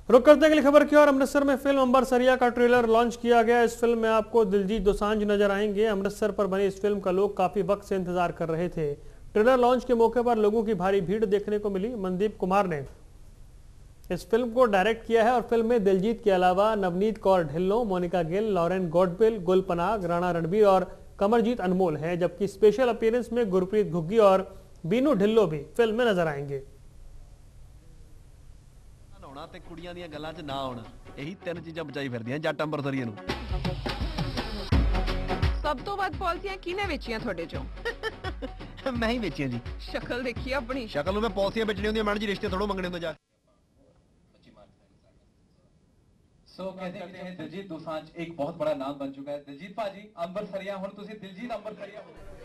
रुक करते हैं अगली खबर की और। अमृतसर में फिल्म अंबर सरिया का ट्रेलर लॉन्च किया गया। इस फिल्म में आपको दिलजीत दोसांझ नजर आएंगे। अमृतसर पर बनी इस फिल्म का लोग काफी वक्त से इंतजार कर रहे थे। ट्रेलर लॉन्च के मौके पर लोगों की भारी भीड़ देखने को मिली। मनदीप कुमार ने इस फिल्म को डायरेक्ट किया है और फिल्म में दिलजीत के अलावा Navneet Kaur Dhillon, Monica Gill, Lauren Godwill, Gul Panag, Rana Ranbir और कमरजीत अनमोल हैं, जबकि स्पेशल अपीयरेंस में गुरप्रीत घुग्गी और बीनू ढिल्लों भी फिल्म में नजर आएंगे। ਤੇ ਕੁੜੀਆਂ ਦੀਆਂ ਗੱਲਾਂ 'ਚ ਨਾ ਆਉਣਾ, ਇਹੀ ਤਿੰਨ ਚੀਜ਼ਾਂ ਬਚਾਈ ਫਿਰਦੀਆਂ ਜੱਟ ਅੰਬਰਸਰੀਏ ਨੂੰ। ਸਭ ਤੋਂ ਵੱਧ ਪਾਲਿਸੀਆਂ ਕਿਹਨੇ ਵੇਚੀਆਂ ਤੁਹਾਡੇ ਚੋਂ? ਮੈਂ ਹੀ ਵੇਚੀਆਂ ਜੀ। ਸ਼ਕਲ ਦੇਖੀ ਆਪਣੀ। ਸ਼ਕਲ ਨੂੰ ਮੈਂ ਪਾਲਿਸੀਆਂ ਵੇਚਣੀ ਹੁੰਦੀਆਂ, ਮੈਡਮ ਜੀ ਰਿਸ਼ਤੇ ਥੋੜੋ ਮੰਗਣੇ ਹੁੰਦੇ ਜਾ। सो कहते हैं दिलजीत दोसांझ एक बहुत बड़ा नाम बन चुका है। दिलजीत भाजी अंबर सरिया हुण तुसीं दिलजीत अंबर सरिया हो गए।